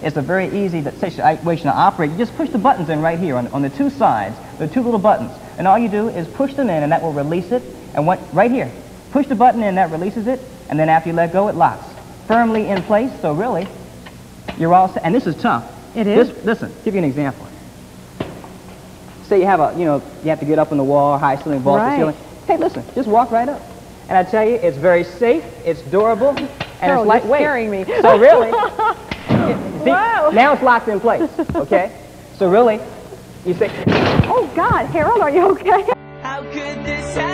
It's a very easy situation to operate. You just push the buttons in right here on the two sides. There are two little buttons. And all you do is push them in, and that will release it. And right here, push the button in, that releases it. And then after you let go, it locks firmly in place. So really, you're all set. And this is tough. It is? Listen, give you an example. Say you have you have to get up on the wall, high ceiling, vault the ceiling. Hey, listen, just walk right up. And I tell you, it's very safe, it's durable, and Carol, it's lightweight. you're scaring me. So really, Wow. now it's locked in place, okay? So really, you say, Oh, God, Harold, are you okay? How could this happen?